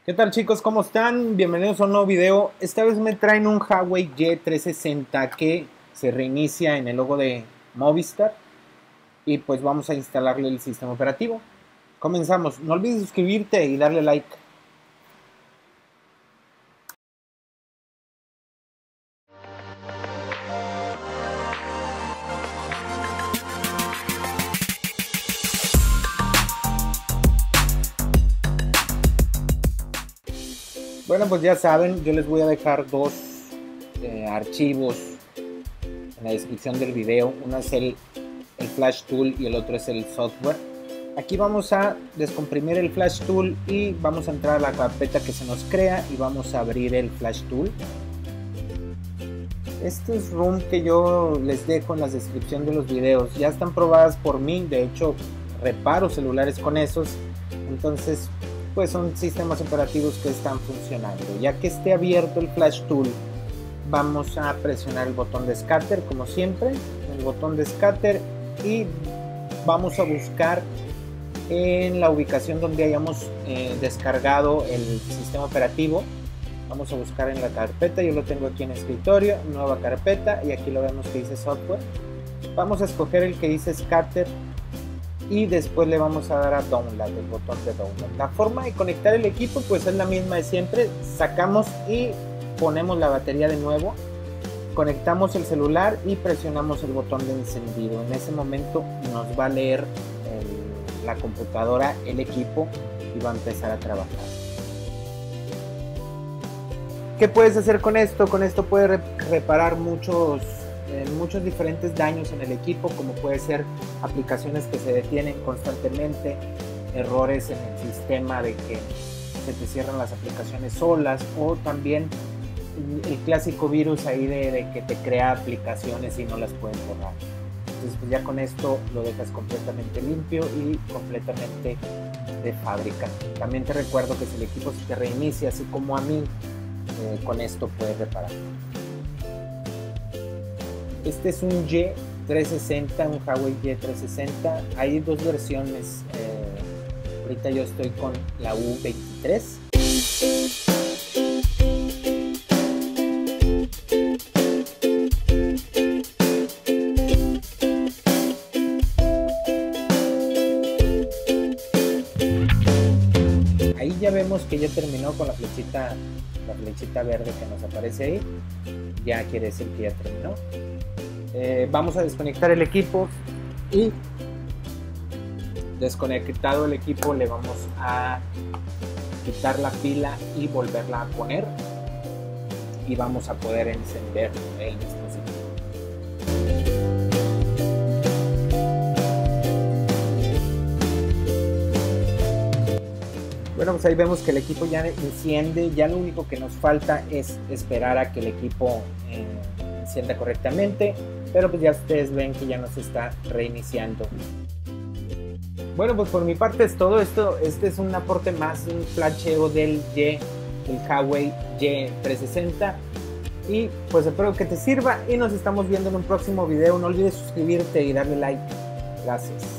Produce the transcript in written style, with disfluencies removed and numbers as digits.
¿Qué tal, chicos? ¿Cómo están? Bienvenidos a un nuevo video. Esta vez me traen un Huawei Y360 que se reinicia en el logo de Movistar y pues vamos a instalarle el sistema operativo. Comenzamos. No olvides suscribirte y darle like. Bueno, pues ya saben, yo les voy a dejar dos archivos en la descripción del video. Uno es el Flash Tool y el otro es el software. Aquí vamos a descomprimir el Flash Tool y vamos a entrar a la carpeta que se nos crea y vamos a abrir el Flash Tool. Estos ROM que yo les dejo en la descripción de los videos ya están probadas por mí. De hecho, reparo celulares con esos. Entonces, pues son sistemas operativos que están funcionando. Ya que esté abierto el Flash Tool, vamos a presionar el botón de Scatter como siempre, el botón de Scatter, y vamos a buscar en la ubicación donde hayamos descargado el sistema operativo. Vamos a buscar en la carpeta, yo lo tengo aquí en escritorio, nueva carpeta, y aquí lo vemos que dice software. Vamos a escoger el que dice Scatter y después le vamos a dar a Download, el botón de Download. La forma de conectar el equipo pues es la misma de siempre. Sacamos y ponemos la batería de nuevo, conectamos el celular y presionamos el botón de encendido. En ese momento nos va a leer la computadora, el equipo, y va a empezar a trabajar. ¿Qué puedes hacer con esto? Con esto puedes reparar muchos diferentes daños en el equipo, como puede ser aplicaciones que se detienen constantemente, errores en el sistema de que se te cierran las aplicaciones solas, o también el clásico virus ahí de que te crea aplicaciones y no las puedes borrar. Entonces pues ya con esto lo dejas completamente limpio y completamente de fábrica. También te recuerdo que si el equipo se te reinicia, así como a mí, con esto puedes reparar. Este es un Y360, un Huawei Y360. Hay dos versiones. Ahorita yo estoy con la U23. Ahí ya vemos que ya terminó con la flechita verde que nos aparece ahí. Ya quiere decir que ya terminó. Vamos a desconectar el equipo y desconectado el equipo le vamos a quitar la pila y volverla a poner y vamos a poder encender el dispositivo. Bueno, pues ahí vemos que el equipo ya enciende. Ya lo único que nos falta es esperar a que el equipo encienda correctamente, pero pues ya ustedes ven que ya nos está reiniciando. Bueno, pues por mi parte es todo esto. Este es un aporte más, un flasheo del Huawei Y360, y pues espero que te sirva y nos estamos viendo en un próximo video. No olvides suscribirte y darle like. Gracias.